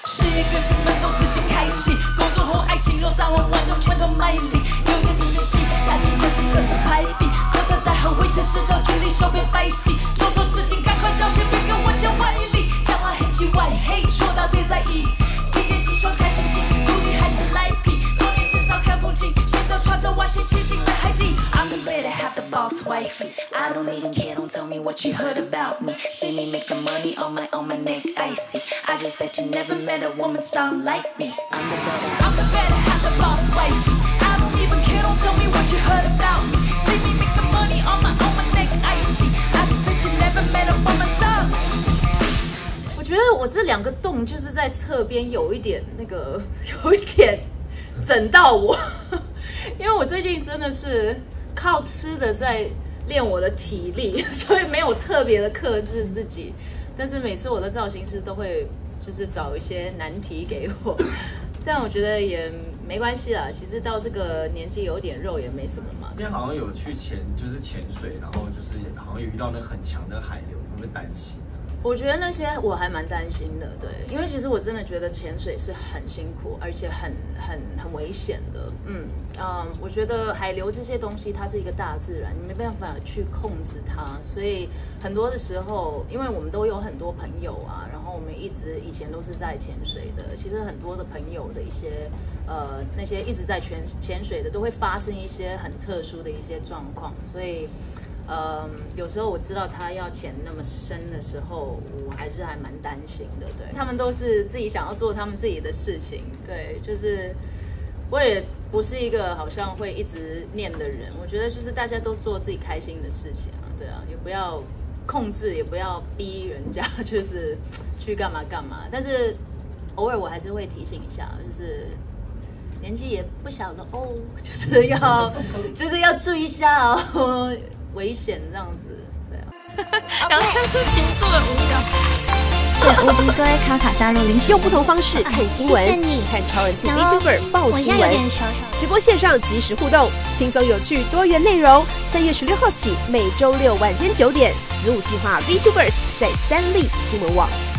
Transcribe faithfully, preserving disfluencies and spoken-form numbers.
事业跟成本都自己开启，工作或爱情若掌握万种全都卖力，有一定的技，大家热情各色排比，各色带和维持市场距离，手边白戏，做错事情赶快道歉，别跟我讲歪理，讲话很叽歪，嘿，说到别在意，几点起床看心情，努力还是赖皮，昨天线上看风景，现在穿着外星骑行在海底。I'm the better half the boss wifey. I don't even care, don't tell me what you heard about me. See me make the money on my on my neck icy. I just bet you never met a woman strong like me. I'm the better, I'm the better half the boss wifey. I don't even care, don't tell me what you heard about me. See me make the money on my on my neck icy. I just bet you never met a woman strong. 我觉得我这两个洞就是在侧边有一点那个，有一点整到我，因为我最近真的是靠吃的在练我的体力，所以没有特别的克制自己。但是每次我的造型师都会就是找一些难题给我，但我觉得也没关系啦。其实到这个年纪有点肉也没什么嘛。 今天好像有去潜，就是潜水，然后就是好像有遇到那很强的海流，你会担心？ 我觉得那些我还蛮担心的，对，因为其实我真的觉得潜水是很辛苦，而且很很很危险的，嗯嗯，我觉得海流这些东西它是一个大自然，你没办法去控制它，所以很多的时候，因为我们都有很多朋友啊，然后我们一直以前都是在潜水的，其实很多的朋友的一些呃那些一直在潜潜水的，都会发生一些很特殊的一些状况，所以。嗯，有时候我知道他要潜那么深的时候，我还是还蛮担心的。对，他们都是自己想要做他们自己的事情。对，就是我也不是一个好像会一直念的人。我觉得就是大家都做自己开心的事情啊，对啊，也不要控制，也不要逼人家，就是去干嘛干嘛。但是偶尔我还是会提醒一下，就是年纪也不小了哦，就是要就是要注意一下哦。危险这样子，对啊。 然后上次挺做的无聊。 谢乌迪哥卡卡加入临时， 用不同方式看新闻，看超人气 VTuber 爆新闻，直播线上即时互动，轻松有趣多元内容。三月十六号起，每周六晚间九点，子午计划 VTubers 在三立新闻网。